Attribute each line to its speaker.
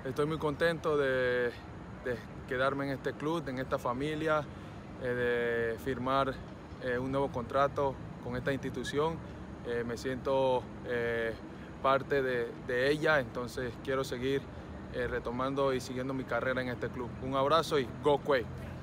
Speaker 1: Estoy muy contento de quedarme en este club, en esta familia, de firmar un nuevo contrato con esta institución. Me siento parte de ella, entonces quiero seguir retomando y siguiendo mi carrera en este club. Un abrazo y Go Quake.